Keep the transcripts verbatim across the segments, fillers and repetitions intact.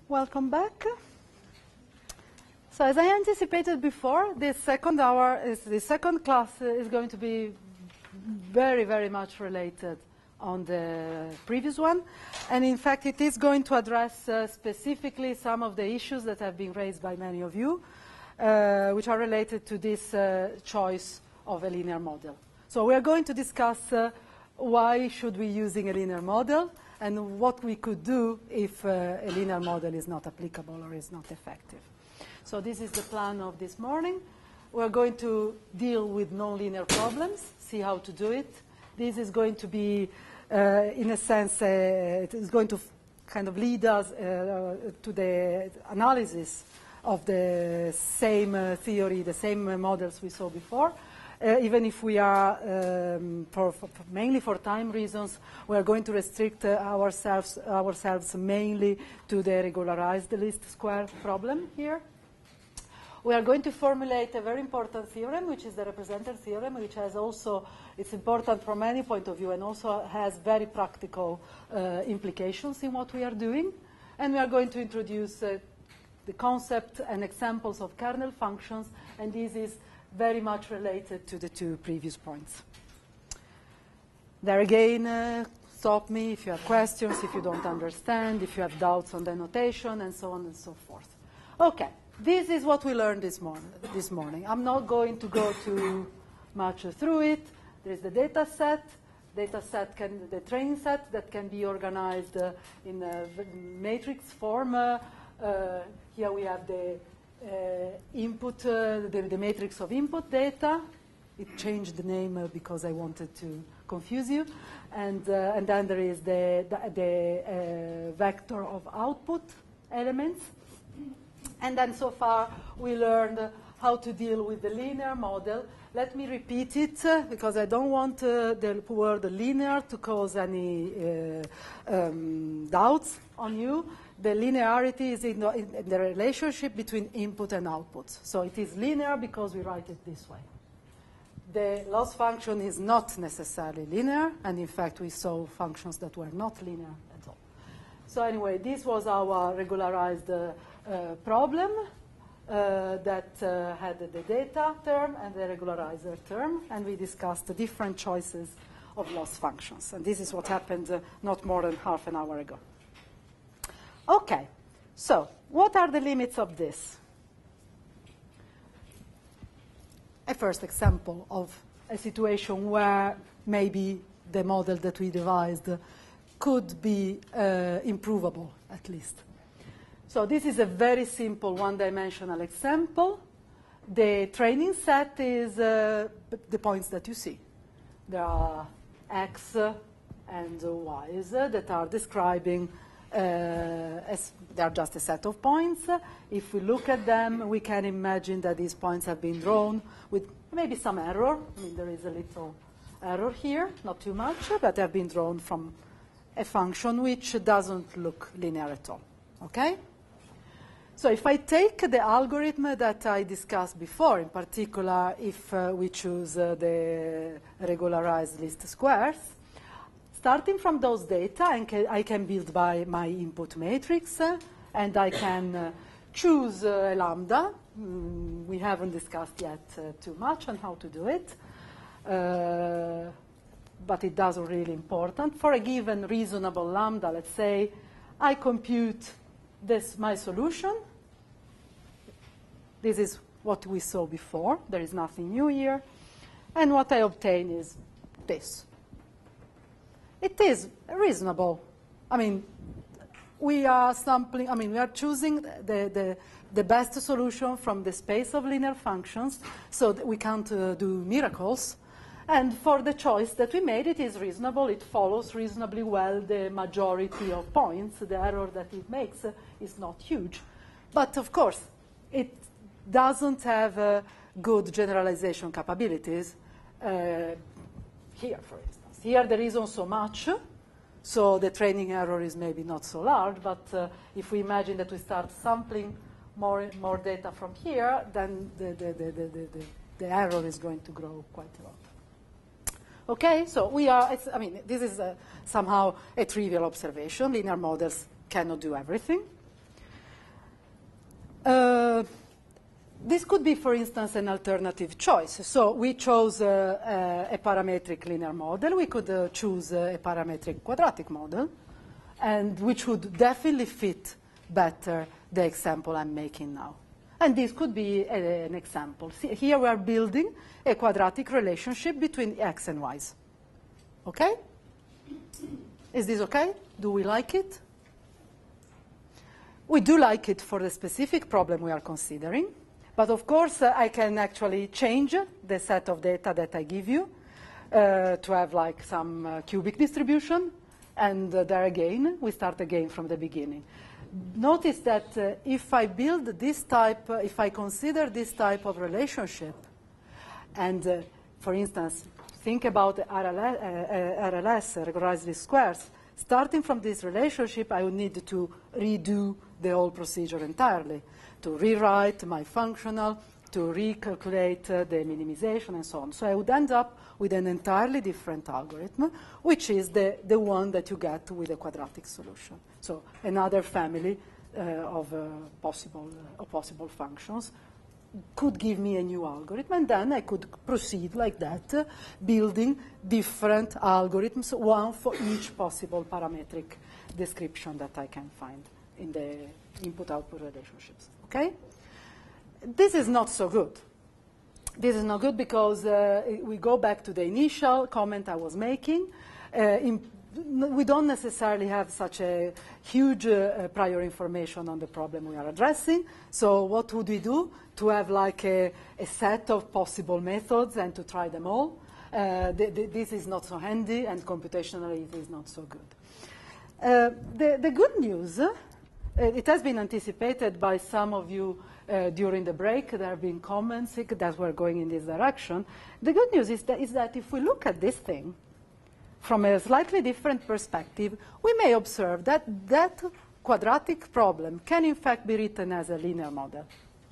welcome back. So as I anticipated before, this second hour, is the second class is going to be very, very much related on the previous one. And in fact, it is going to address uh, specifically some of the issues that have been raised by many of you, uh, which are related to this uh, choice of a linear model. So we are going to discuss uh, why should we using a linear model and what we could do if uh, a linear model is not applicable or is not effective. So this is the plan of this morning. We're going to deal with nonlinear problems, see how to do it. This is going to be, uh, in a sense, uh, it is going to kind of lead us uh, to the analysis of the same uh, theory, the same uh, models we saw before. Uh, even if we are, um, for, for, mainly for time reasons, we are going to restrict uh, ourselves, ourselves mainly to the regularized least square problem here. We are going to formulate a very important theorem, which is the representer theorem, which has also, it's important from any point of view and also has very practical uh, implications in what we are doing. And we are going to introduce uh, the concept and examples of kernel functions, and this is very much related to the two previous points. There again, uh, stop me if you have questions, if you don't understand, if you have doubts on the notation, and so on and so forth. Okay. This is what we learned this, morning. this morning. I'm not going to go too much through it. There's the data set. Data set can, the training set that can be organized uh, in a matrix form. Uh, uh, here we have the uh, input, uh, the, the matrix of input data. It changed the name uh, because I wanted to confuse you. And, uh, and then there is the, the, the uh, vector of output elements. And then so far we learned uh, how to deal with the linear model. Let me repeat it uh, because I don't want uh, the word linear to cause any uh, um, doubts on you. The linearity is in the, in the relationship between input and output. So it is linear because we write it this way. The loss function is not necessarily linear, and in fact we saw functions that were not linear at all. So anyway, this was our regularized uh, Uh, problem uh, that uh, had the data term and the regularizer term, and we discussed the different choices of loss functions. And this is what happened uh, not more than half an hour ago. Okay, so what are the limits of this? A first example of a situation where maybe the model that we devised could be uh, improvable, at least. So this is a very simple one-dimensional example. The training set is uh, the points that you see. There are x and y's that are describing, uh, as they are just a set of points. If we look at them, we can imagine that these points have been drawn with maybe some error. I mean, there is a little error here, not too much, but they have been drawn from a function which doesn't look linear at all. Okay? So if I take the algorithm that I discussed before, in particular if uh, we choose uh, the regularized least squares, starting from those data, I can, I can build by my input matrix, uh, and I can uh, choose uh, a lambda. Mm, we haven't discussed yet uh, too much on how to do it, uh, but it doesn't really important. For a given reasonable lambda, let's say, I compute this my solution. This is what we saw before. There is nothing new here. And what I obtain is this. It is reasonable. I mean, we are sampling, I mean, we are choosing the, the, the best solution from the space of linear functions so that we can't uh, do miracles. And for the choice that we made, it is reasonable. It follows reasonably well the majority of points. The error that it makes uh, is not huge. But of course, it doesn't have uh, good generalization capabilities. Uh, here, for instance. Here there isn't so much, so the training error is maybe not so large, but uh, if we imagine that we start sampling more, more data from here, then the, the, the, the, the, the error is going to grow quite a lot. Okay, so we are, it's, I mean, this is a, somehow a trivial observation. Linear models cannot do everything. Uh, this could be, for instance, an alternative choice. So we chose uh, uh, a parametric linear model. We could uh, choose uh, a parametric quadratic model, and which would definitely fit better the example I'm making now. And this could be a, an example. See, here we are building a quadratic relationship between x and y's. Okay? Is this okay? Do we like it? We do like it for the specific problem we are considering. But of course, uh, I can actually change the set of data that I give you uh, to have like some uh, cubic distribution. And uh, there again, we start again from the beginning. Notice that uh, if I build this type, uh, if I consider this type of relationship, and uh, for instance, think about R L S, uh, R L S, regularized least squares, starting from this relationship, I would need to redo the whole procedure entirely, to rewrite my functional, to recalculate uh, the minimization, and so on. So I would end up with an entirely different algorithm, which is the, the one that you get with a quadratic solution. So another family uh, of, uh, possible, uh, of possible functions could give me a new algorithm, and then I could proceed like that, uh, building different algorithms, one for each possible parametric description that I can find in the input-output relationships. Okay? This is not so good. This is not good because uh, we go back to the initial comment I was making. Uh, in, we don't necessarily have such a huge uh, prior information on the problem we are addressing. So what would we do? To have like a, a set of possible methods and to try them all. Uh, th th this is not so handy, and computationally it is not so good. Uh, the, the good news, uh, it has been anticipated by some of you Uh, during the break. There have been comments that were going in this direction. The good news is that, is that if we look at this thing from a slightly different perspective, we may observe that that quadratic problem can in fact be written as a linear model.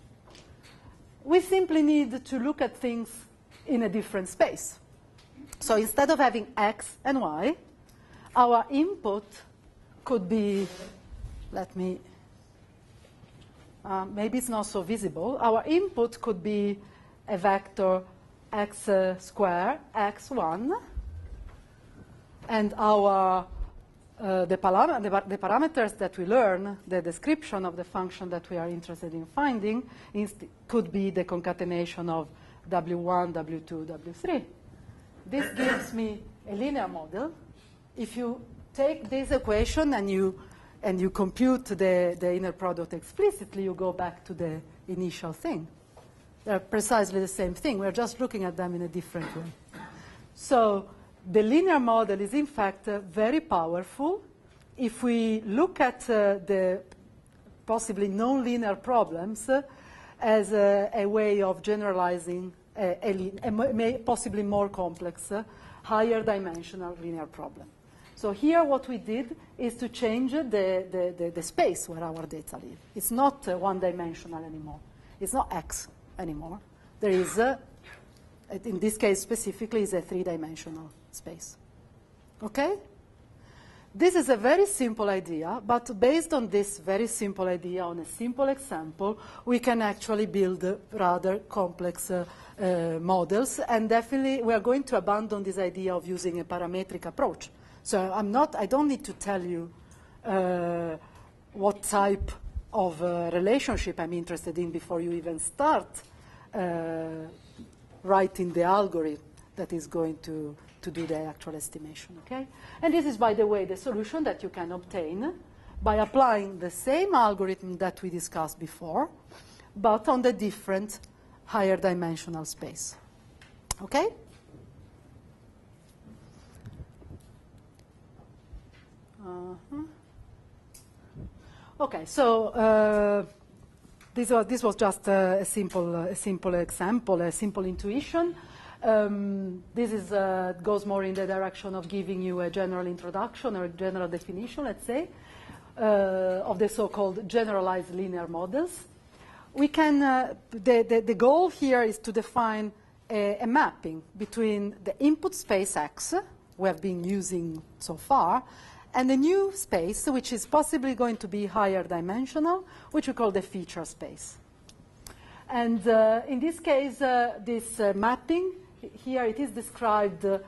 We simply need to look at things in a different space. So instead of having x and y, our input could be, let me Uh, maybe it's not so visible. Our input could be a vector x uh, square, x one, and our uh, the, param the, the parameters that we learn, the description of the function that we are interested in finding, could be the concatenation of w one, w two, w three. This gives me a linear model. If you take this equation and you and you compute the, the inner product explicitly, you go back to the initial thing. They're precisely the same thing. We're just looking at them in a different way. So the linear model is, in fact, uh, very powerful. If we look at uh, the possibly non-linear problems uh, as a, a way of generalizing a, a, a possibly more complex, uh, higher dimensional linear problem. So here what we did is to change the, the, the, the space where our data live. It's not uh, one-dimensional anymore. It's not x anymore. There is, a, in this case specifically, is a three-dimensional space. Okay? This is a very simple idea, but based on this very simple idea, on a simple example, we can actually build uh, rather complex uh, uh, models, and definitely we are going to abandon this idea of using a parametric approach. So I'm not, I don't need to tell you uh, what type of uh, relationship I'm interested in before you even start uh, writing the algorithm that is going to, to do the actual estimation, okay? And this is, by the way, the solution that you can obtain by applying the same algorithm that we discussed before, but on the different higher dimensional space, okay? Uh-huh. Okay, so uh, this was this was just a, a simple a simple example, a simple intuition. Um, this is uh, goes more in the direction of giving you a general introduction or a general definition, let's say, uh, of the so-called generalized linear models. We can uh, the, the the goal here is to define a, a mapping between the input space X we have been using so far and a new space, which is possibly going to be higher dimensional, which we call the feature space. And uh, in this case, uh, this uh, mapping, here it is described uh,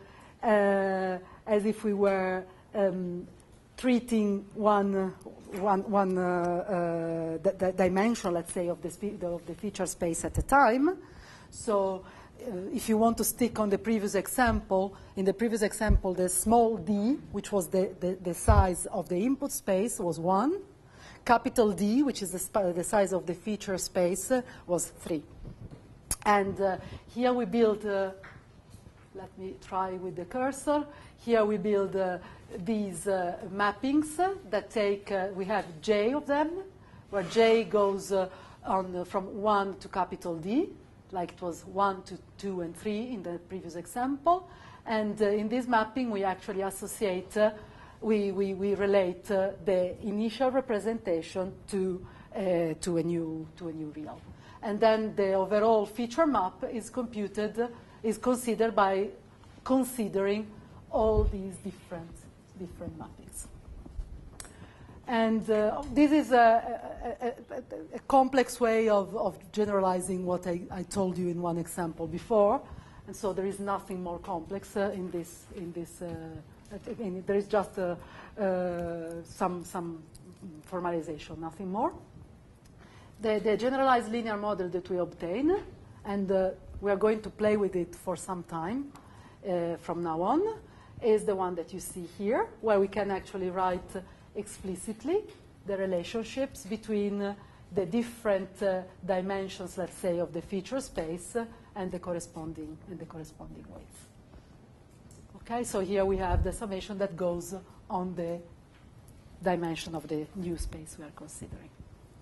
as if we were um, treating one, one, one uh, uh, d dimension, let's say, of the, of the feature space at a time. So uh, if you want to stick on the previous example, in the previous example, the small d, which was the, the, the size of the input space, was one. Capital D, which is the, the size of the feature space, uh, was three. And uh, here we build, uh, let me try with the cursor. Here we build uh, these uh, mappings uh, that take, uh, we have J of them, where J goes uh, on uh, from one to capital D, like it was one to two and three in the previous example. And uh, in this mapping, we actually associate uh, We, we, we relate uh, the initial representation to, uh, to, a new, to a new real. And then the overall feature map is computed, is considered by considering all these different, different mappings. And uh, this is a, a, a, a complex way of, of generalizing what I, I told you in one example before. And so there is nothing more complex uh, in this, in this uh, Again, there is just uh, uh, some, some formalization, nothing more. The, the generalized linear model that we obtain, and uh, we are going to play with it for some time uh, from now on, is the one that you see here, where we can actually write explicitly the relationships between uh, the different uh, dimensions, let's say, of the feature space uh, and the corresponding, and the corresponding weights. Okay, so here we have the summation that goes on the dimension of the new space we are considering.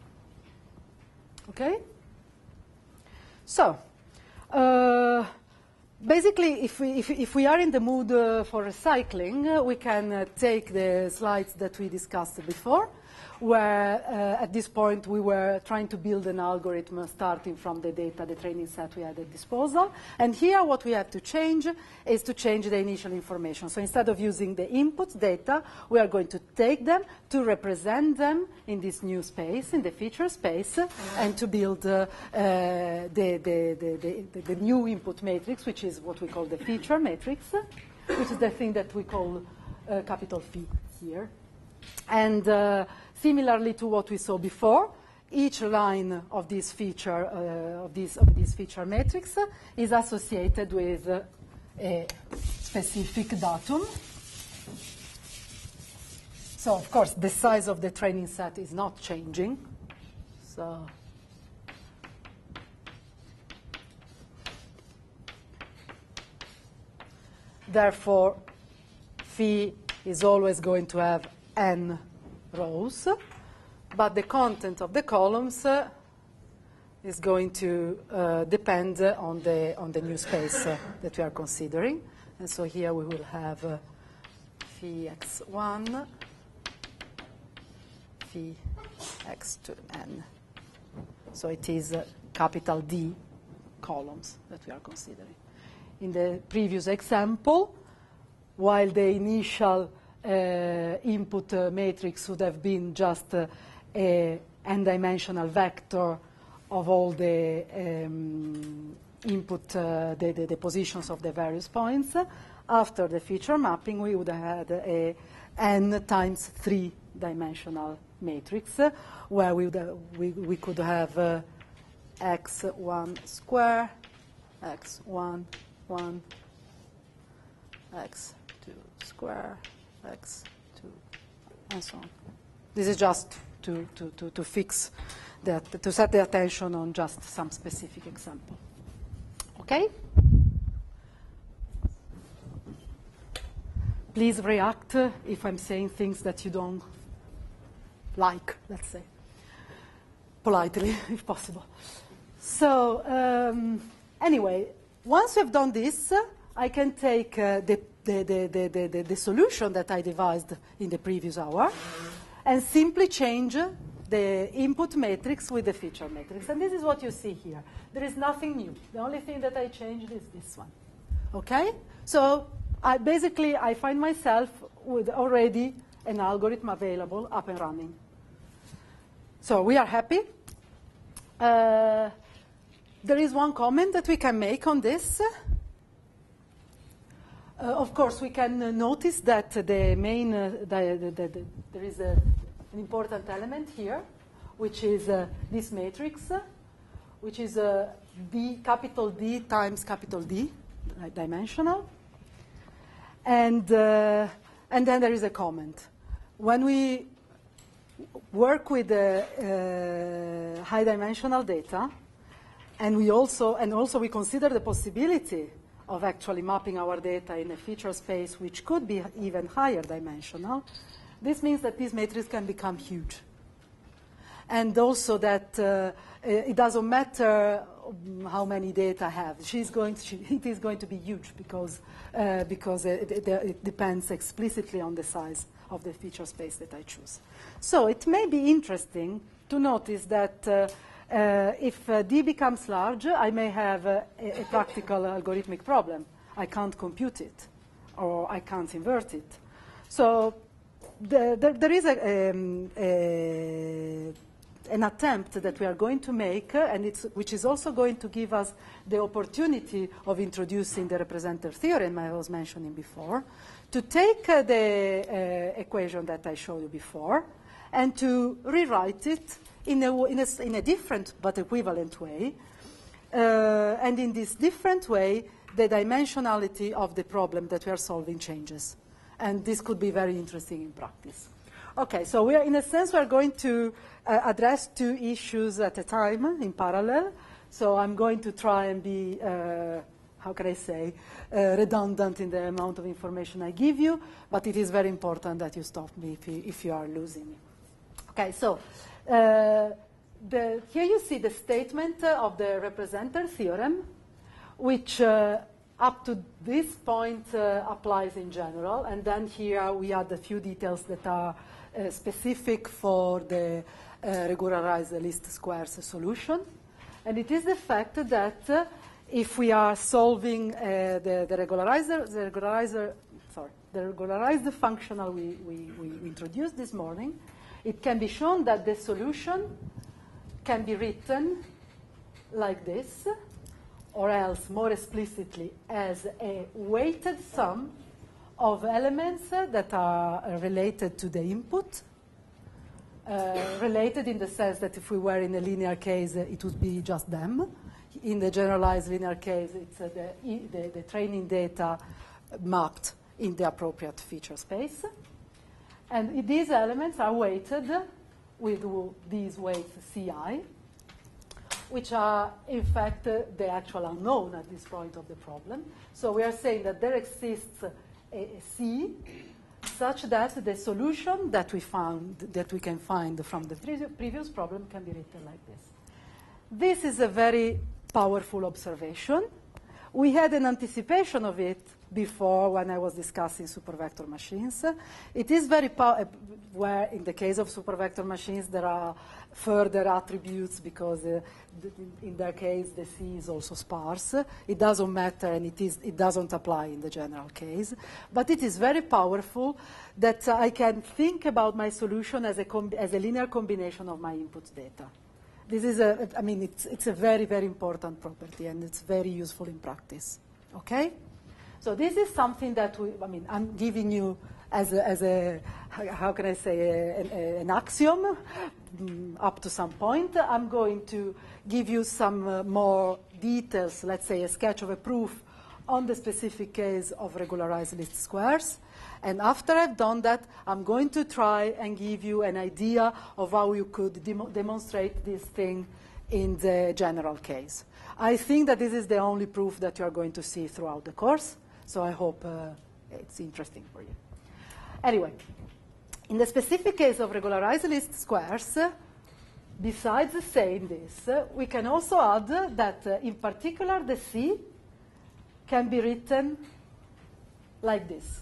Okay? So, uh, basically, if we, if, if we are in the mood uh, for recycling, uh, we can uh, take the slides that we discussed before, where uh, at this point we were trying to build an algorithm starting from the data, the training set we had at disposal. And here what we have to change is to change the initial information. So instead of using the input data, we are going to take them to represent them in this new space, in the feature space, and to build uh, uh, the, the, the, the, the new input matrix, which is what we call the feature matrix, which is the thing that we call uh, capital Phi here. And uh, similarly to what we saw before, each line of this feature uh, of this of this feature matrix is associated with uh, a specific datum. So of course the size of the training set is not changing. So therefore phi is always going to have n rows, but the content of the columns uh, is going to uh, depend uh, on the on the new space uh, that we are considering. And so here we will have uh, phi x one, phi x to n. So it is uh, capital D columns that we are considering. In the previous example, while the initial Uh, input uh, matrix would have been just uh, a n-dimensional vector of all the um, input, uh, the, the, the positions of the various points. After the feature mapping, we would have had a n times three-dimensional matrix, uh, where we, would, uh, we, we could have uh, x one square, x one, one, x two square, x two, and so on. This is just to, to, to, to fix that, to set the attention on just some specific example. Okay? Please react uh, if I'm saying things that you don't like, let's say, politely, if possible. So, um, anyway, once we've done this, uh, I can take uh, the The, the, the, the, the solution that I devised in the previous hour and simply change the input matrix with the feature matrix. And this is what you see here. There is nothing new. The only thing that I changed is this one. Okay? So I basically, I find myself with already an algorithm available up and running. So we are happy. Uh, there is one comment that we can make on this. Uh, of course, we can uh, notice that the main, uh, the, the, the, the, there is a, an important element here, which is uh, this matrix, uh, which is uh, D, capital D times capital D, uh, dimensional. And, uh, and then there is a comment. When we work with uh, uh, high dimensional data, and we also, and also we consider the possibility of actually mapping our data in a feature space which could be even higher dimensional, this means that this matrix can become huge. And also that uh, it doesn't matter how many data I have. She's going to, she, it is going to be huge because, uh, because it, it, it depends explicitly on the size of the feature space that I choose. So it may be interesting to notice that uh, Uh, if uh, D becomes large, I may have uh, a, a practical algorithmic problem. I can't compute it, or I can't invert it. So the, the, there is a, um, a, an attempt that we are going to make, uh, and it's, which is also going to give us the opportunity of introducing the representative theorem I was mentioning before, to take uh, the uh, equation that I showed you before, and to rewrite it In a, in, a, in a different but equivalent way. Uh, and in this different way, the dimensionality of the problem that we are solving changes. And this could be very interesting in practice. Okay, so we are, in a sense, we are going to uh, address two issues at a time in parallel. So I'm going to try and be, uh, how can I say, uh, redundant in the amount of information I give you, but it is very important that you stop me if you, if you are losing me. Okay, so Uh, the, here you see the statement uh, of the representative theorem, which uh, up to this point uh, applies in general, and then here we add a few details that are uh, specific for the uh, regularized least squares solution. And it is the fact that uh, if we are solving uh, the, the regularizer, the regularizer, sorry, the regularized functional we, we, we introduced this morning, it can be shown that the solution can be written like this, or else more explicitly as a weighted sum of elements that are related to the input, uh, related in the sense that if we were in a linear case, it would be just them. In the generalized linear case, it's uh, the, the, the training data mapped in the appropriate feature space. And these elements are weighted with these weights C I, which are, in fact, uh, the actual unknown at this point of the problem. So we are saying that there exists a, a C such that the solution that we found, that we can find from the previous problem can be written like this. This is a very powerful observation. We had an anticipation of it before when I was discussing supervector machines. It is very powerful, where in the case of supervector machines there are further attributes because uh, in their case the C is also sparse. It doesn't matter, and it, is, it doesn't apply in the general case. But it is very powerful that uh, I can think about my solution as a, as a linear combination of my input data. This is a, I mean, it's, it's a very, very important property, and it's very useful in practice. Okay? So this is something that we, I mean, I'm giving you as a, as a how can I say, a, a, an axiom um, up to some point. I'm going to give you some uh, more details, let's say a sketch of a proof on the specific case of regularized least squares. And after I've done that, I'm going to try and give you an idea of how you could dem demonstrate this thing in the general case. I think that this is the only proof that you are going to see throughout the course. So I hope uh, it's interesting for you. Anyway, in the specific case of regularized least squares, uh, besides saying this, uh, we can also add uh, that, uh, in particular, the C can be written like this.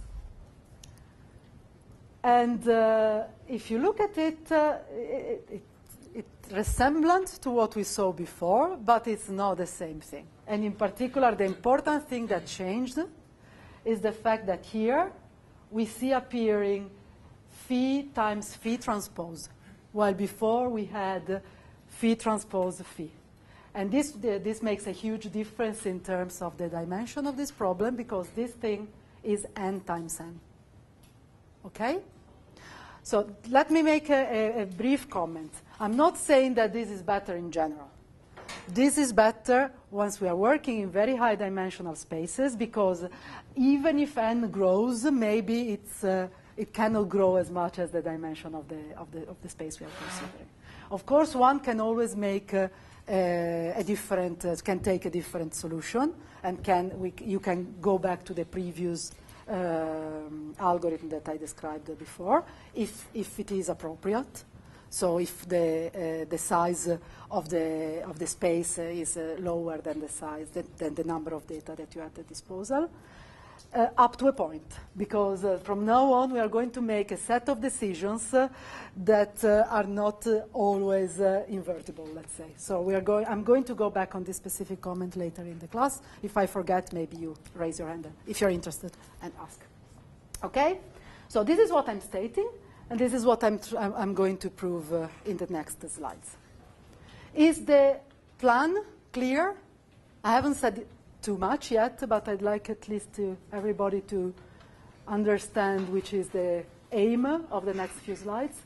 And uh, if you look at it, uh, it, it, it's resemblant to what we saw before, but it's not the same thing. And in particular, the important thing that changed is the fact that here we see appearing phi times phi transpose, while before we had phi transpose phi. And this, this makes a huge difference in terms of the dimension of this problem, because this thing is n times n. Okay? So let me make a, a, a brief comment. I'm not saying that this is better in general. This is better once we are working in very high dimensional spaces, because even if n grows, maybe it's, uh, it cannot grow as much as the dimension of the, of the, of the space we are considering. Of course, one can always make uh, a, a different, uh, can take a different solution, and can, we, you can go back to the previous um, algorithm that I described before, if, if it is appropriate. So if the, uh, the size of the, of the space is uh, lower than the size, than, than the number of data that you have at disposal, uh, up to a point. Because uh, from now on, we are going to make a set of decisions uh, that uh, are not uh, always uh, invertible, let's say. So we are going, I'm going to go back on this specific comment later in the class. If I forget, maybe you raise your hand if you're interested and ask. Okay? So this is what I'm stating. And this is what I'm, tr I'm going to prove uh, in the next slides. Is the plan clear? I haven't said too much yet, but I'd like at least to everybody to understand which is the aim of the next few slides.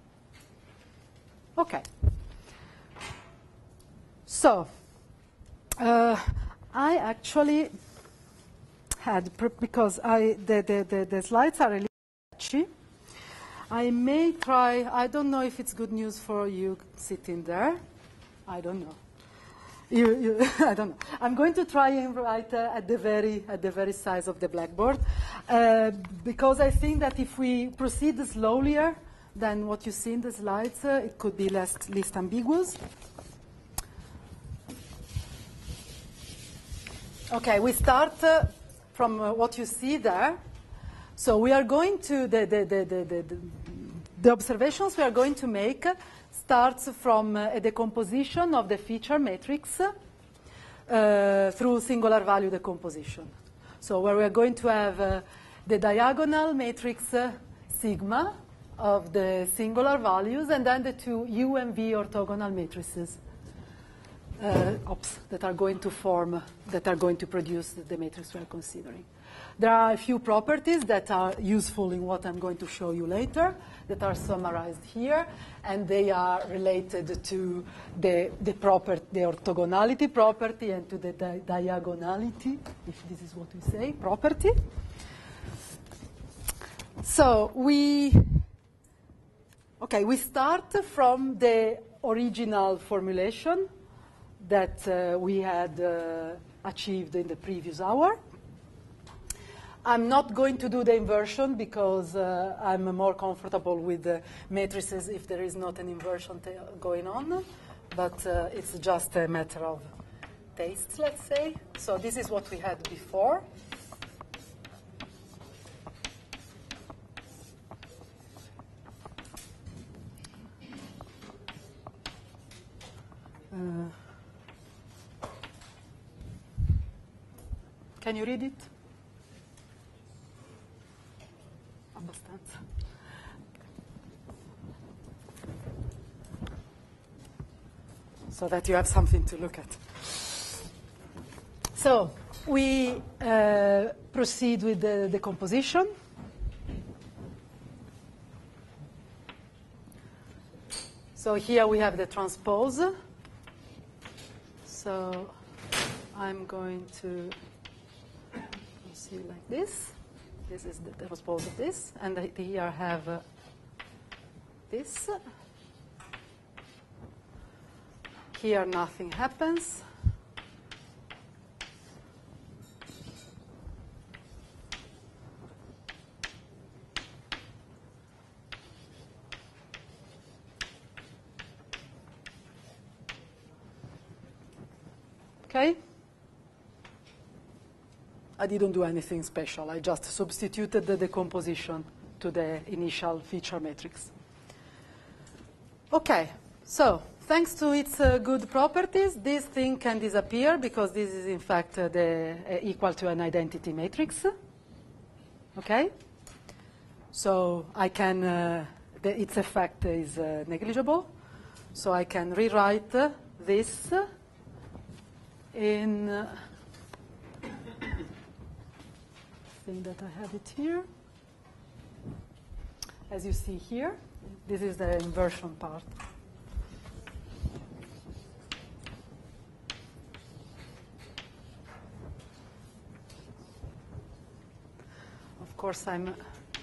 Okay. So, uh, I actually had, because I, the, the, the, the slides are a little sketchy. I may try, I don't know if it's good news for you sitting there. I don't know. You, you, I don't know. I'm going to try and write uh, at, the very, at the very size of the blackboard, uh, because I think that if we proceed slowlier than what you see in the slides, uh, it could be less, least ambiguous. Okay, we start uh, from uh, what you see there. So we are going to, the, the, the, the, the, the observations we are going to make starts from uh, a decomposition of the feature matrix uh, through singular value decomposition. So where we are going to have uh, the diagonal matrix uh, sigma of the singular values, and then the two U and V orthogonal matrices uh, ops, that are going to form, that are going to produce the, the matrix we are considering. There are a few properties that are useful in what I'm going to show you later that are summarized here, and they are related to the, the, proper, the orthogonality property and to the di diagonality, if this is what we say, property. So we, okay, we start from the original formulation that uh, we had uh, achieved in the previous hour. I'm not going to do the inversion because uh, I'm more comfortable with the matrices if there is not an inversion going on, but uh, it's just a matter of tastes, let's say. So this is what we had before. Uh, can you read it? So that you have something to look at. So we uh, proceed with the, the composition. So here we have the transpose. So I'm going to see like this. This is the transpose of this. And I, here I have uh, this. Here nothing happens. Okay? I didn't do anything special. I just substituted the decomposition to the initial feature matrix. Okay, so thanks to its uh, good properties, this thing can disappear because this is in fact uh, the, uh, equal to an identity matrix. Okay? So I can, uh, the, its effect is uh, negligible. So I can rewrite uh, this in, uh, I think that I have it here. As you see here, this is the inversion part. Of course, I'm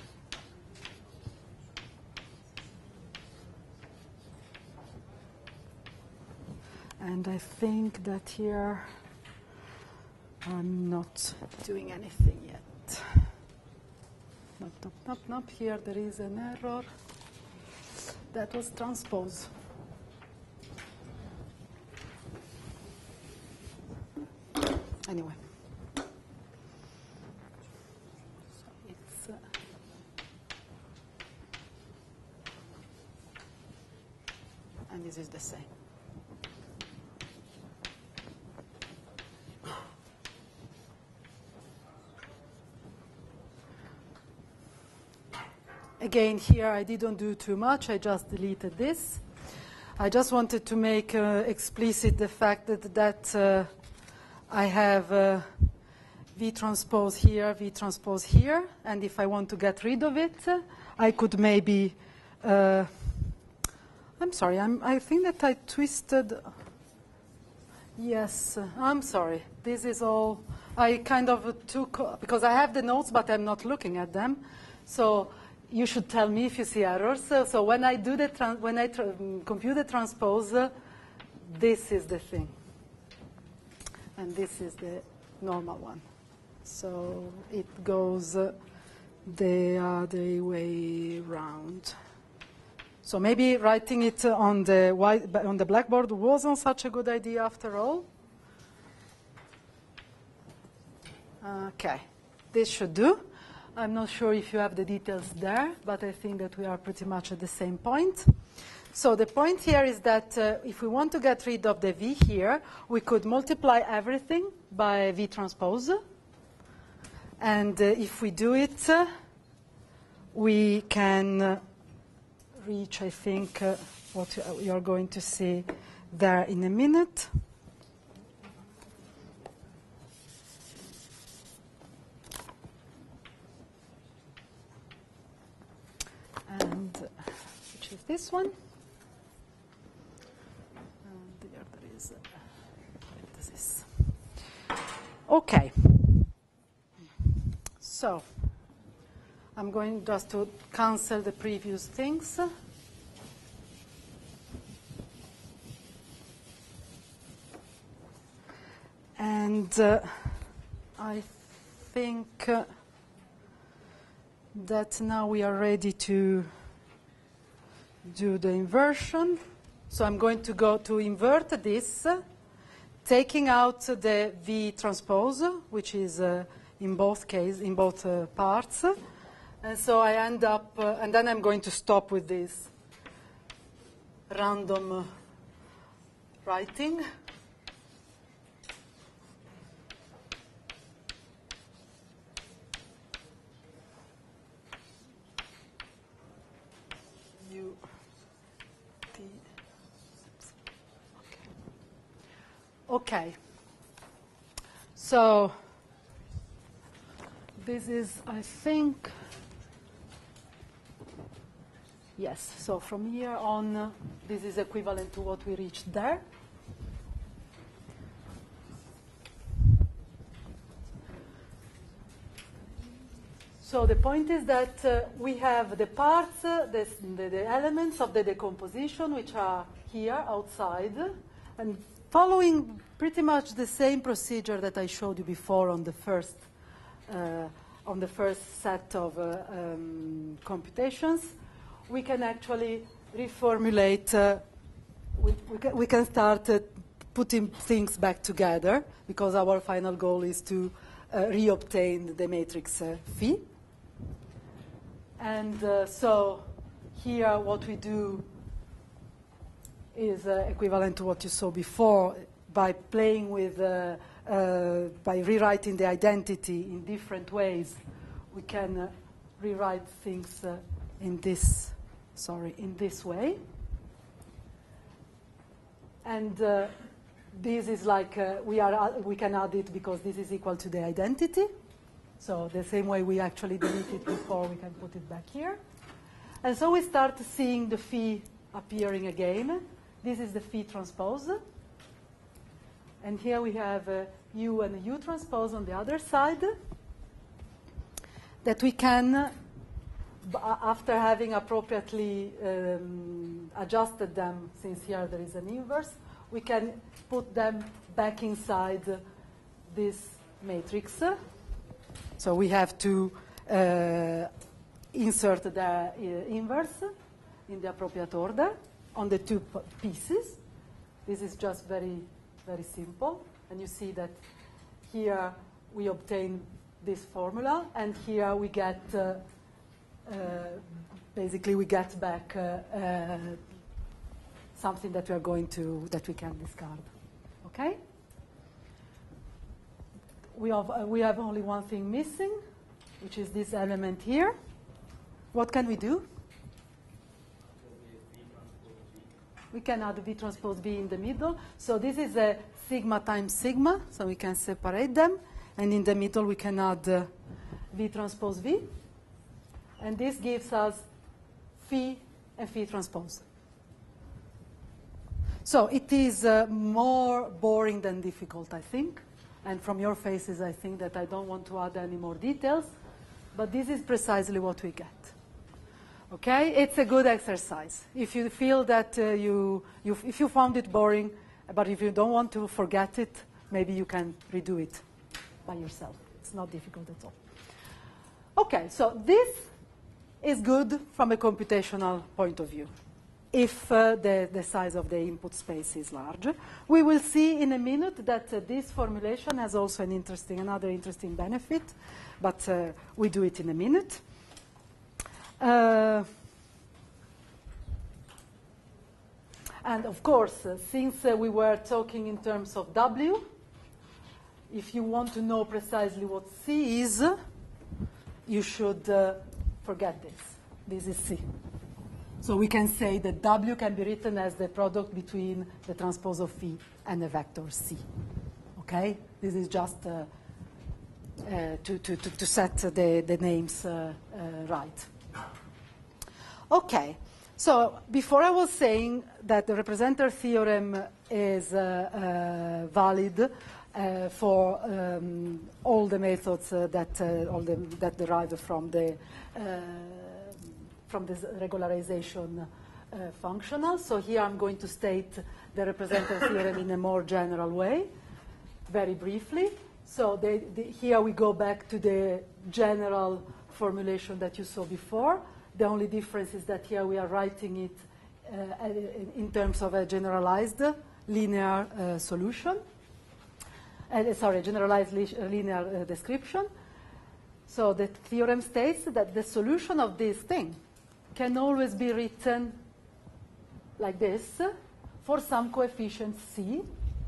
and I think that here I'm not doing anything yet. Nope, nope, nope, nope. Here there is an error. That was transpose. Anyway. So it's uh, and this is the same. Again, here I didn't do too much. I just deleted this. I just wanted to make uh, explicit the fact that, that uh, I have uh, V transpose here, V transpose here, and if I want to get rid of it, uh, I could maybe, uh, I'm sorry, I'm, I think that I twisted, yes, uh, I'm sorry, this is all, I kind of took, because I have the notes, but I'm not looking at them, so you should tell me if you see errors. So, so when I do the trans when I tra compute the transpose, uh, this is the thing, and this is the normal one. So it goes uh, the other way round. So maybe writing it on the white on the blackboard wasn't such a good idea after all. Okay, this should do. I'm not sure if you have the details there, but I think that we are pretty much at the same point. So the point here is that uh, if we want to get rid of the V here, we could multiply everything by V transpose. And uh, if we do it, uh, we can uh, reach, I think, uh, what you're going to see there in a minute. And uh, which is this one. And the other is uh, parenthesis. Okay. So I'm going just to cancel the previous things. And uh, I think uh, that now we are ready to do the inversion. So I'm going to go to invert this, uh, taking out the V transpose, which is uh, in both cases, in both uh, parts. And so I end up, uh, and then I'm going to stop with this random uh, writing. Okay, so this is, I think, yes, so from here on, uh, this is equivalent to what we reached there. So the point is that uh, we have the parts, uh, the, the, the elements of the decomposition, which are here outside, and following pretty much the same procedure that I showed you before on the first, uh, on the first set of uh, um, computations, we can actually reformulate. Uh, we, we, can, we can start uh, putting things back together, because our final goal is to uh, reobtain the matrix uh, phi. And uh, so here, what we do is uh, equivalent to what you saw before, by playing with, uh, uh, by rewriting the identity in different ways. We can uh, rewrite things uh, in this, sorry, in this way. And uh, this is like, uh, we, are, uh, we can add it because this is equal to the identity. So the same way we actually deleted it before, we can put it back here. And so we start seeing the phi appearing again. This is the phi transpose. And here we have a U and a U transpose on the other side that we can, after having appropriately um, adjusted them, since here there is an inverse, we can put them back inside this matrix. So we have to uh, insert the uh, inverse in the appropriate order on the two pieces. This is just very, very simple. And you see that here we obtain this formula, and here we get, uh, uh, basically we get back uh, uh, something that we are going to, that we can discard. Okay? We have, uh, we have only one thing missing, which is this element here. What can we do? We can add V transpose V in the middle. So this is a sigma times sigma, so we can separate them. And in the middle, we can add uh, V transpose V. And this gives us phi and phi transpose. So it is uh, more boring than difficult, I think. And from your faces, I think that I don't want to add any more details. But this is precisely what we get. Okay? It's a good exercise. If you feel that uh, you, you, if you found it boring, but if you don't want to forget it, maybe you can redo it by yourself. It's not difficult at all. Okay, so this is good from a computational point of view. If uh, the, the size of the input space is large. We will see in a minute that uh, this formulation has also an interesting, another interesting benefit, but uh, we do it in a minute. Uh, and of course, uh, since uh, we were talking in terms of W, if you want to know precisely what C is, you should uh, forget this. This is C. So we can say that W can be written as the product between the transpose of phi and the vector C. Okay? This is just uh, uh, to, to, to, to set the, the names uh, uh, right. Okay. So before I was saying that the representer theorem is uh, uh, valid uh, for um, all the methods uh, that, uh, all the, that derive from the uh, from this regularization uh, functional. So here I'm going to state the representer theorem in a more general way, very briefly. So they, the, here we go back to the general formulation that you saw before. The only difference is that here we are writing it uh, in terms of a generalized linear uh, solution. Uh, sorry, generalized li linear uh, description. So the theorem states that the solution of this thing can always be written like this for some coefficient C,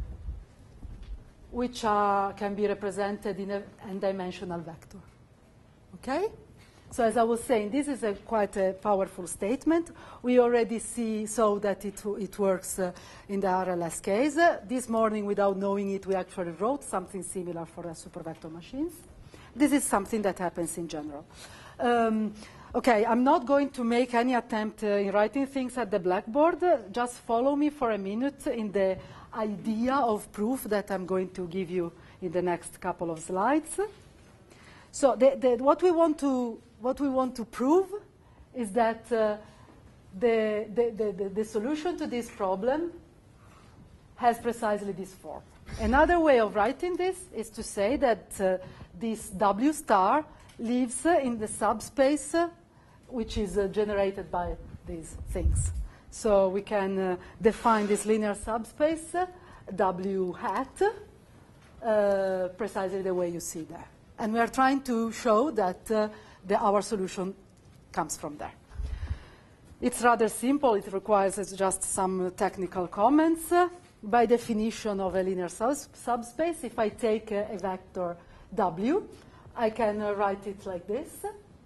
which are, can be represented in a n-dimensional vector. Okay? So as I was saying, this is a quite a powerful statement. We already see so that it, it works uh, in the R L S case. Uh, this morning, without knowing it, we actually wrote something similar for uh, supervector machines. This is something that happens in general. Um, Okay, I'm not going to make any attempt uh, in writing things at the blackboard. Uh, just follow me for a minute in the idea of proof that I'm going to give you in the next couple of slides. So the, the, what, we want to, what we want to prove is that uh, the, the, the, the solution to this problem has precisely this form. Another way of writing this is to say that uh, this W star lives uh, in the subspace uh, which is uh, generated by these things. So we can uh, define this linear subspace, uh, W hat, uh, precisely the way you see there. And we are trying to show that uh, the, our solution comes from there. It's rather simple. It requires just some technical comments. Uh, by definition of a linear subs subspace, if I take uh, a vector W, I can uh, write it like this.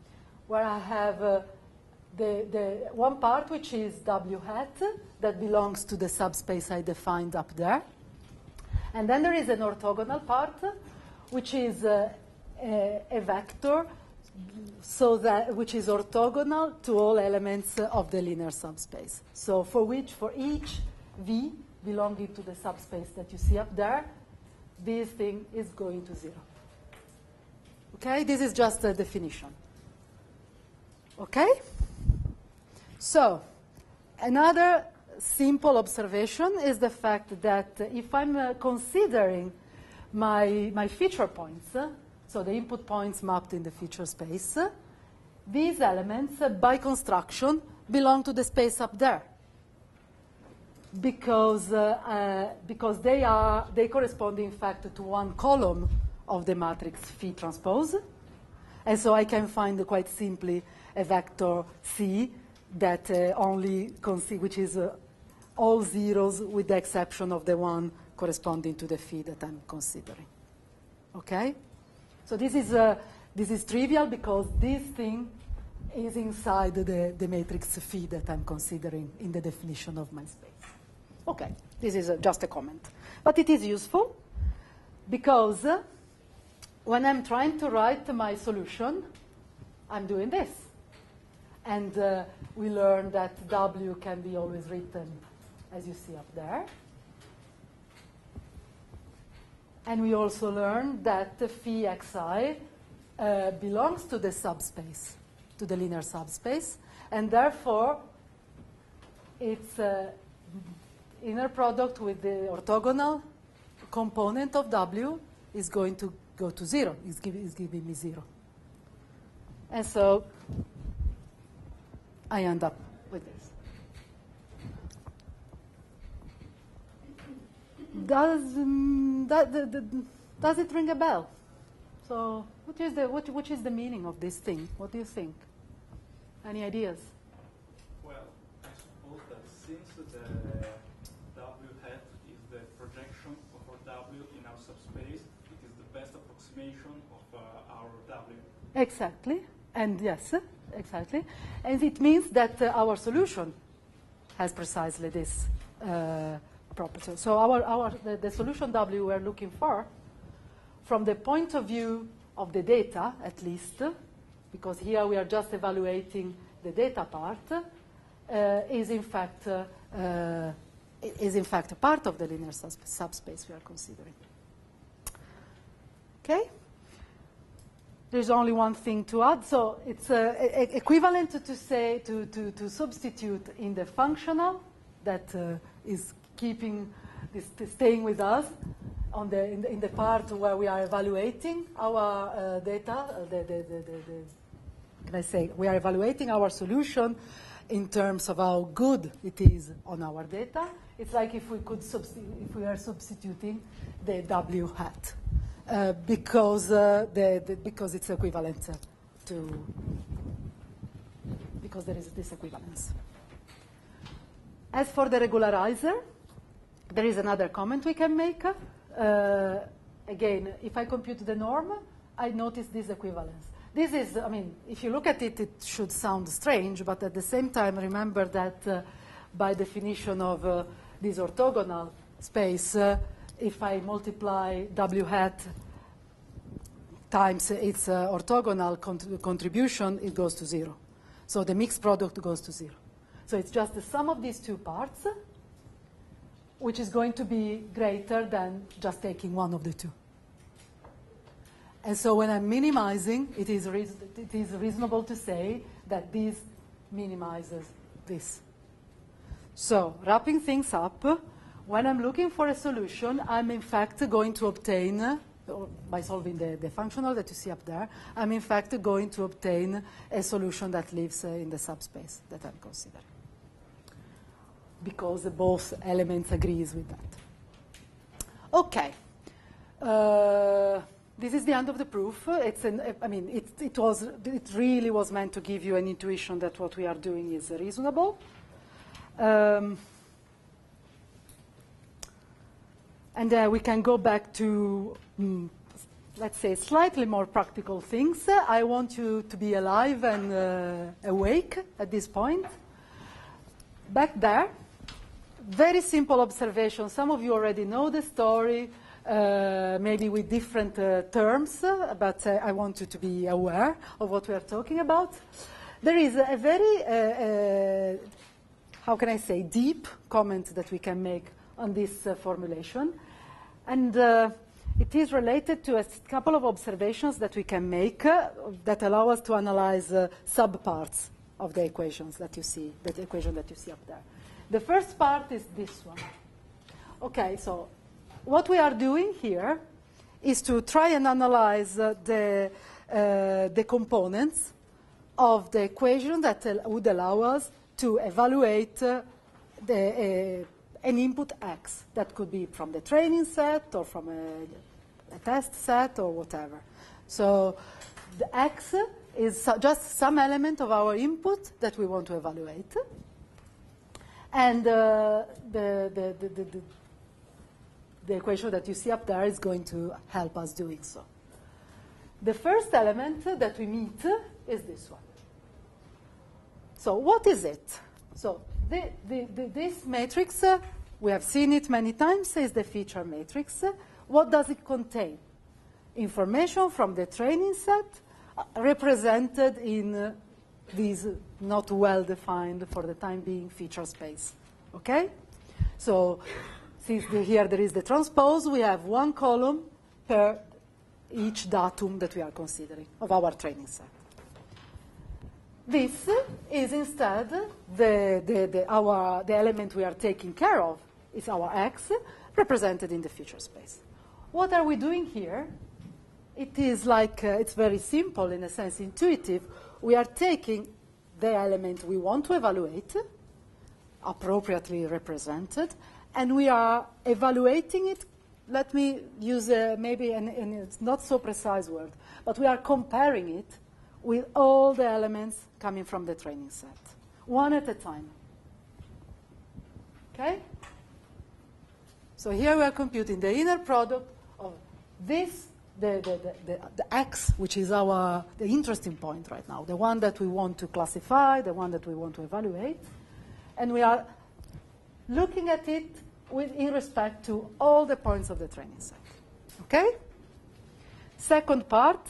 where I have uh, the, the one part which is W hat that belongs to the subspace I defined up there. And then there is an orthogonal part, which is uh, a, a vector so that, which is orthogonal to all elements of the linear subspace. So for which, for each V belonging to the subspace that you see up there, this thing is going to zero. Okay, this is just a definition. Okay? So, another simple observation is the fact that if I'm uh, considering my, my feature points, uh, so the input points mapped in the feature space, uh, these elements, uh, by construction, belong to the space up there. Because, uh, uh, because they, are, they correspond, in fact, to one column of the matrix phi transpose. And so I can find quite simply a vector C that uh, only, which is uh, all zeros with the exception of the one corresponding to the phi that I'm considering. Okay? So this is, uh, this is trivial because this thing is inside the, the matrix phi that I'm considering in the definition of my space. Okay, this is uh, just a comment. But it is useful because uh, when I'm trying to write my solution, I'm doing this. And uh, we learned that W can be always written as you see up there. And we also learned that the phi xi uh, belongs to the subspace, to the linear subspace, and therefore its uh, inner product with the orthogonal component of W is going to go to zero, is giving, is giving me zero. And so I end up with this. Does, um, that, the, the, does it ring a bell? So what is, the, what, what is the meaning of this thing? What do you think? Any ideas? Well, I suppose that since the W hat is the projection of our W in our subspace, it is the best approximation of uh, our W. Exactly. And yes, exactly. And it means that uh, our solution has precisely this uh, property. So our, our, the, the solution W we're looking for, from the point of view of the data, at least, because here we are just evaluating the data part, uh, is in fact uh, uh, is in fact a part of the linear subsp subspace we are considering. Okay. There's only one thing to add. So it's uh, e equivalent to say to, to, to substitute in the functional that uh, is keeping this, staying with us on the in, the in the part where we are evaluating our uh, data. Uh, the, the, the, the, the, can I say we are evaluating our solution in terms of how good it is on our data. It's like if we could if we are substituting the W hat. Uh, because uh, the, the, because it's equivalent to because there is this equivalence. As for the regularizer, there is another comment we can make. Uh, again, if I compute the norm, I notice this equivalence. This is, I mean, if you look at it, it should sound strange, but at the same time, remember that uh, by definition of uh, this orthogonal space, uh, if I multiply W hat times its uh, orthogonal cont contribution, it goes to zero. So the mixed product goes to zero. So it's just the sum of these two parts, which is going to be greater than just taking one of the two. And so when I'm minimizing, it is, it is reasonable to say that this minimizes this. So wrapping things up, when I'm looking for a solution, I'm in fact going to obtain, uh, by solving the, the functional that you see up there, I'm in fact going to obtain a solution that lives uh, in the subspace that I'm considering. Because uh, both elements agrees with that. Okay. Uh, this is the end of the proof. It's an, I mean, it, it, was, it really was meant to give you an intuition that what we are doing is reasonable. Um, And uh, we can go back to um, let's say, slightly more practical things. I want you to be alive and uh, awake at this point. Back there, very simple observation. Some of you already know the story, uh, maybe with different uh, terms, uh, but uh, I want you to be aware of what we are talking about. There is a very, uh, uh, how can I say, deep comment that we can make on this uh, formulation. And uh, it is related to a couple of observations that we can make uh, that allow us to analyze uh, subparts of the equations that you see, that equation that you see up there. The first part is this one. Okay, so what we are doing here is to try and analyze uh, the, uh, the components of the equation that uh, would allow us to evaluate uh, the, uh, an input X. That could be from the training set or from a, a test set or whatever. So the X is just some element of our input that we want to evaluate. And uh, the, the, the, the, the, the equation that you see up there is going to help us doing so. The first element that we meet is this one. So what is it? So the, the, the, this matrix, uh, we have seen it many times, is the feature matrix. What does it contain? Information from the training set uh, represented in uh, these not well-defined, for the time being, feature space. Okay? So since the, here there is the transpose, we have one column per each datum that we are considering of our training set. This is instead the, the, the, our, the element we are taking care of. It's our X represented in the feature space. What are we doing here? It is like, uh, it's very simple, in a sense, intuitive. We are taking the element we want to evaluate, appropriately represented, and we are evaluating it. Let me use uh, maybe an, an it's not so precise word, but we are comparing it with all the elements coming from the training set, one at a time. Okay? So here we are computing the inner product of this, the, the, the, the, the X, which is our, the interesting point right now, the one that we want to classify, the one that we want to evaluate. And we are looking at it with, in respect to all the points of the training set. Okay? Second part,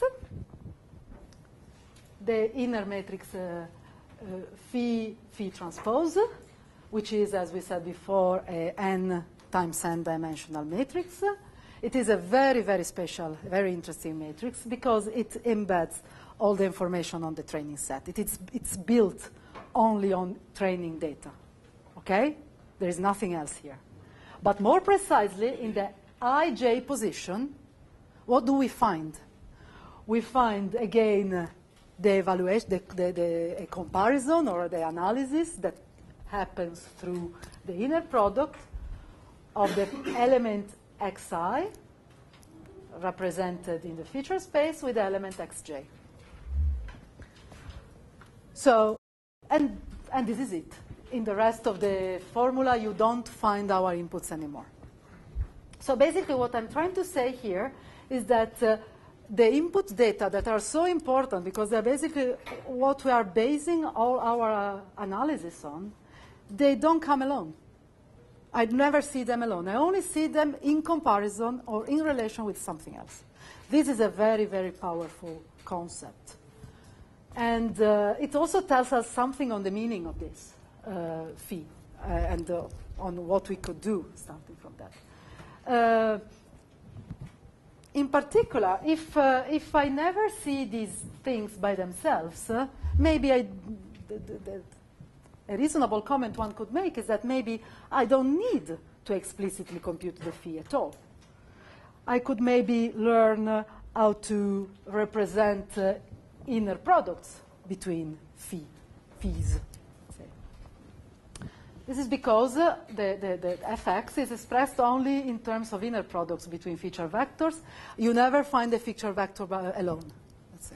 the inner matrix uh, uh, phi, phi transpose, which is, as we said before, a n times n dimensional matrix. It is a very, very special, very interesting matrix because it embeds all the information on the training set. It is, it's built only on training data. Okay? There is nothing else here. But more precisely, in the I J position, what do we find? We find, again, the evaluation, the, the, the a comparison or the analysis that happens through the inner product of the element xi, represented in the feature space, with the element xj. So, and, and this is it. In the rest of the formula, you don't find our inputs anymore. So basically what I'm trying to say here is that uh, the input data that are so important, because they're basically what we are basing all our uh, analysis on, they don't come alone. I never see them alone. I only see them in comparison or in relation with something else. This is a very, very powerful concept. And uh, it also tells us something on the meaning of this uh, phi uh, and uh, on what we could do starting from that. Uh, in particular, if, uh, if I never see these things by themselves, uh, maybe I... The, the, the, A reasonable comment one could make is that maybe I don't need to explicitly compute the phi at all. I could maybe learn uh, how to represent uh, inner products between phi, phis. Say. This is because uh, the, the, the fx is expressed only in terms of inner products between feature vectors. You never find a feature vector alone. Let's say.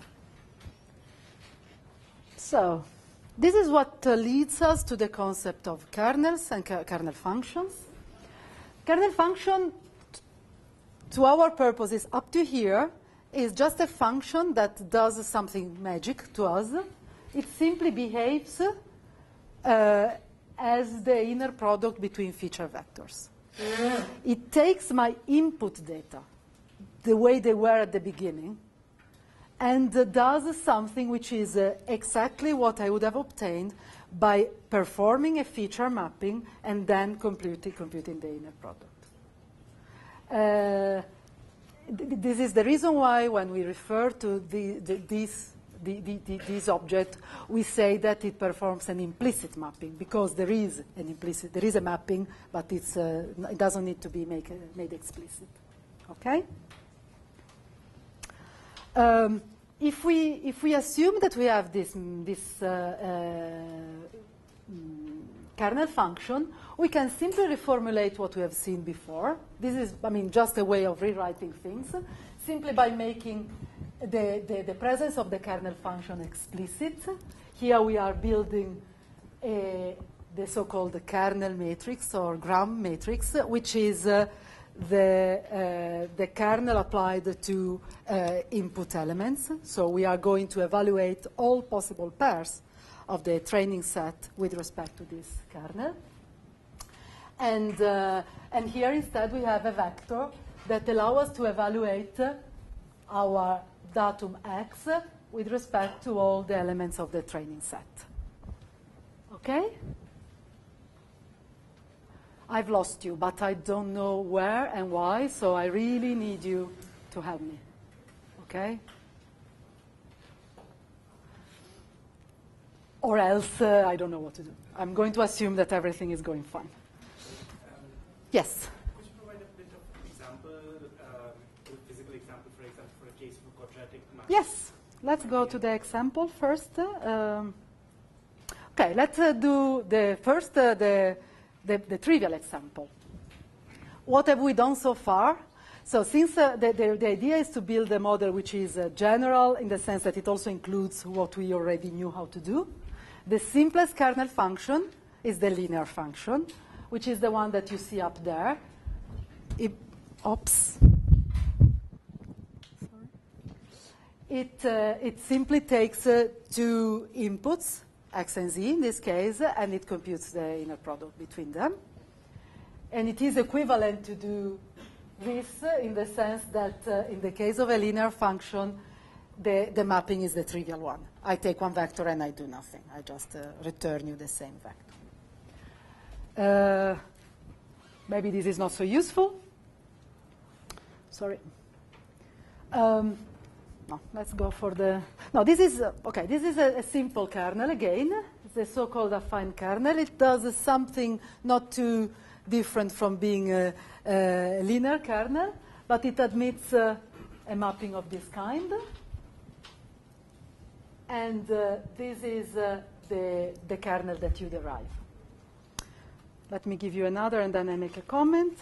So. This is what uh, leads us to the concept of kernels and ke kernel functions. Kernel function, to our purposes up to here, is just a function that does something magic to us. It simply behaves uh, as the inner product between feature vectors. It takes my input data, the way they were at the beginning, and uh, does something which is uh, exactly what I would have obtained by performing a feature mapping and then computing, computing the inner product. Uh, th this is the reason why when we refer to the, the, this, the, the, the, this object, we say that it performs an implicit mapping, because there is an implicit, there is a mapping, but it's, uh, it doesn't need to be make, uh, made explicit. Okay? Um, if we if we assume that we have this this uh, uh, kernel function, we can simply reformulate what we have seen before. This is, I mean, just a way of rewriting things, simply by making the, the, the presence of the kernel function explicit. Here we are building a, the so-called kernel matrix or Gram matrix, which is uh, the, uh, the kernel applied to uh, input elements. So we are going to evaluate all possible pairs of the training set with respect to this kernel. And, uh, and here instead we have a vector that allows us to evaluate our datum x with respect to all the elements of the training set. Okay? I've lost you, but I don't know where and why, so I really need you to help me. Okay? Or else, uh, I don't know what to do. I'm going to assume that everything is going fine. Um, yes? Could you provide a bit of example, um, a physical example, for example, for a case of a quadratic matrix? Yes. Let's go to the example first. Um, okay, let's uh, do the first, uh, the, the, the trivial example. What have we done so far? So since uh, the, the, the idea is to build a model which is uh, general in the sense that it also includes what we already knew how to do, the simplest kernel function is the linear function, which is the one that you see up there. It, oops. Sorry. It, uh, it simply takes uh, two inputs, x and z in this case, and it computes the inner product between them. And it is equivalent to do this in the sense that uh, in the case of a linear function, the, the mapping is the trivial one. I take one vector and I do nothing. I just uh, return you the same vector. Uh, maybe this is not so useful. Sorry. Um, no, let's go for the... No, this is, uh, okay, this is a, a simple kernel again. It's the so-called affine kernel. It does uh, something not too different from being a, a linear kernel, but it admits uh, a mapping of this kind. And uh, this is uh, the, the kernel that you derive. Let me give you another, and then I make a comment.